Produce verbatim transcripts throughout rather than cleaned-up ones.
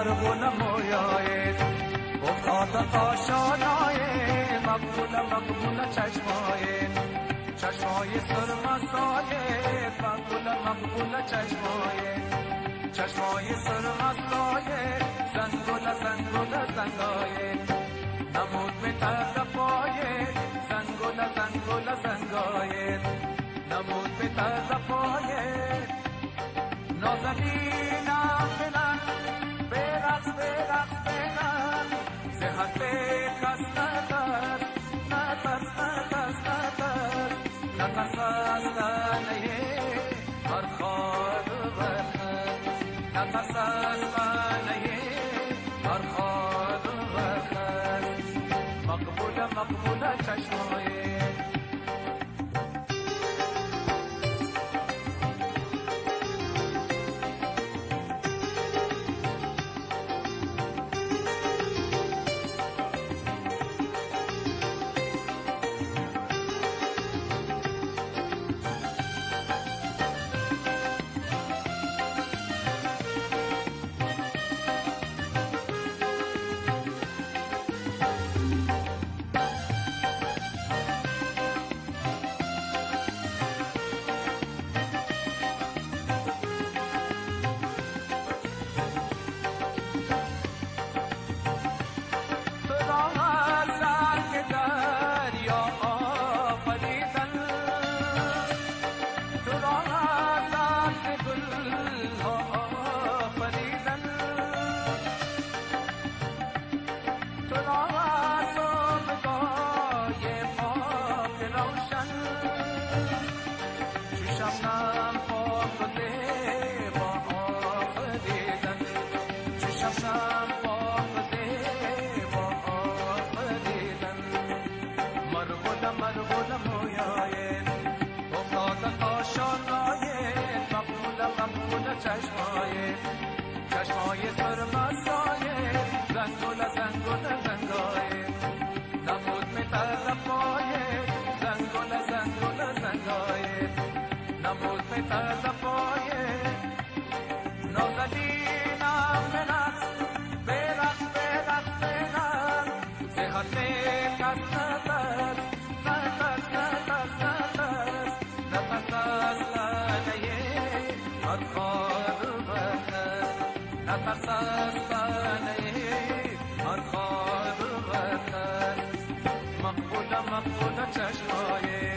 مرغول مویای افتاد آشانای مقبول مقبول چشمای چشمای سرمستای مقبول مقبول چشمای چشمای سرمستای زنگول زنگول زنگای نمود می طرفای زنگول زنگول زنگای نمود می طرفای نازنینم بلند برقص برقص بلند زهد بکس نترس نترس نترس نترس نترس از تنه هر خواب برخست نترس از تنه هر خواب برخست مقبول مقبول چشمای چشمای چشمای سرمستای زنگول زنگول زنگای نمود می طرفای زنگول زنگول زنگای نمود می طرفای نازنینم برقص برقص برقص برقص زهد بکس نترس نترس نترس نترس نترس از تنه هر خواب برخست نترس از تنه هر خواب برخست مقبول مقبول چشمای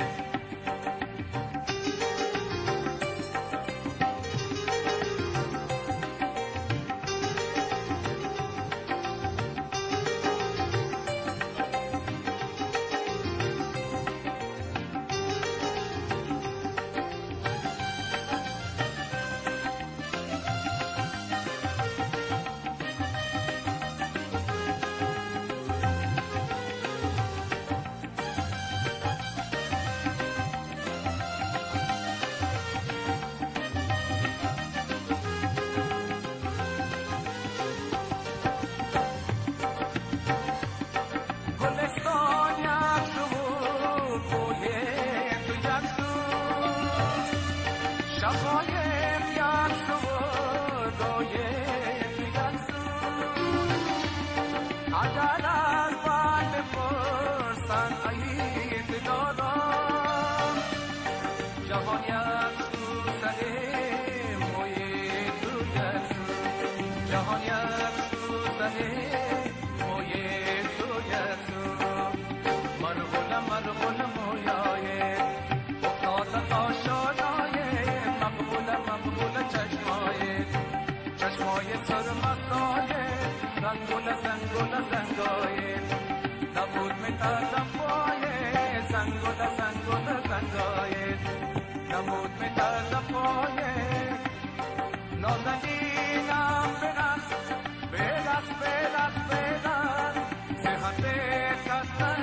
زنگول زنگول زنگای نبود می طرفای زنگول زنگول زنگای نبود می طرفای نازنینم برقص برقص برقص برقص زهد بکس